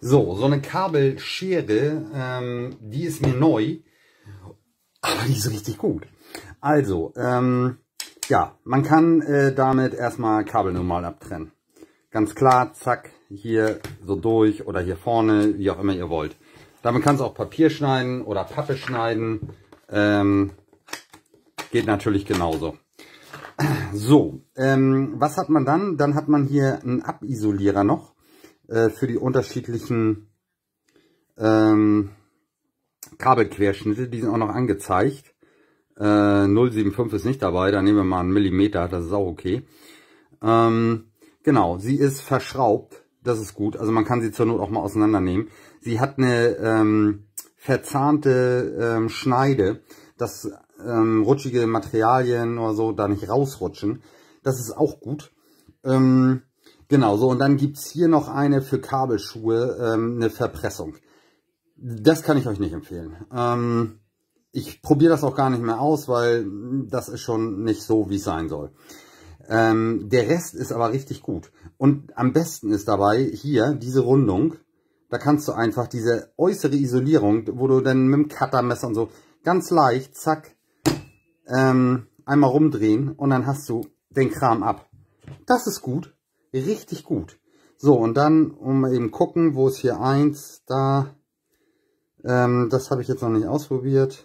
So eine Kabelschere, die ist mir neu, aber die ist richtig gut. Also, ja, man kann damit erstmal Kabel normal abtrennen. Ganz klar, zack, hier so durch oder hier vorne, wie auch immer ihr wollt. Damit kannst du auch Papier schneiden oder Pappe schneiden. Geht natürlich genauso. So, was hat man dann? Dann hat man hier einen Abisolierer noch für die unterschiedlichen Kabelquerschnitte. Die sind auch noch angezeigt. 0,75 ist nicht dabei, da nehmen wir mal einen Millimeter, das ist auch okay. Genau, sie ist verschraubt, das ist gut. Also man kann sie zur Not auch mal auseinandernehmen. Sie hat eine verzahnte Schneide, dass rutschige Materialien oder so da nicht rausrutschen. Das ist auch gut. Genau, so, und dann gibt es hier noch eine für Kabelschuhe, eine Verpressung. Das kann ich euch nicht empfehlen. Ich probiere das auch gar nicht mehr aus, weil das ist schon nicht so, wie es sein soll. Der Rest ist aber richtig gut. Und am besten ist dabei hier diese Rundung. Da kannst du einfach diese äußere Isolierung, wo du dann mit dem Cuttermesser und so ganz leicht, zack, einmal rumdrehen und dann hast du den Kram ab. Das ist gut. Richtig gut. So, und dann, mal eben gucken, wo ist hier eins, da, das habe ich jetzt noch nicht ausprobiert.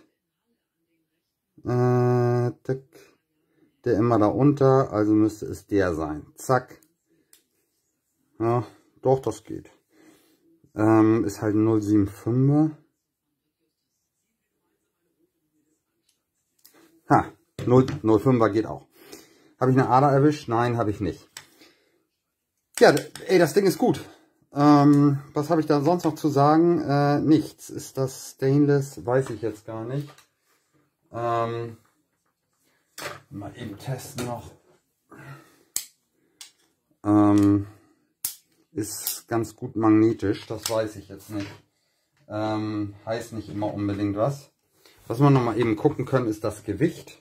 Der immer da unter, also müsste es der sein. Zack. Ja, doch, das geht. Ist halt ein 0,75er. Ha, 0,05er geht auch. Habe ich eine Ader erwischt? Nein, habe ich nicht. Ja, ey, das Ding ist gut. Was habe ich da sonst noch zu sagen? Nichts. Ist das Stainless? Weiß ich jetzt gar nicht. Mal eben testen noch. Ist ganz gut magnetisch, das weiß ich jetzt nicht. Heißt nicht immer unbedingt was. Was wir noch mal eben gucken können, ist das Gewicht.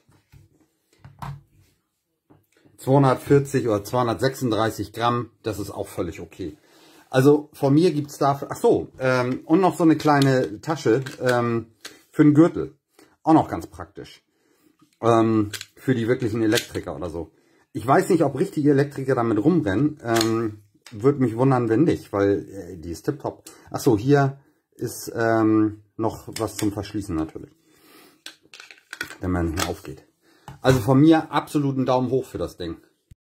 240 oder 236 Gramm, das ist auch völlig okay. Also von mir gibt es dafür, ach so, und noch so eine kleine Tasche für den Gürtel. Auch noch ganz praktisch. Für die wirklichen Elektriker oder so. Ich weiß nicht, ob richtige Elektriker damit rumrennen. Würde mich wundern, wenn nicht, weil die ist tipptopp. Ach so, hier ist noch was zum Verschließen natürlich. Wenn man nicht mehr aufgeht. Also von mir absolut einen Daumen hoch für das Ding.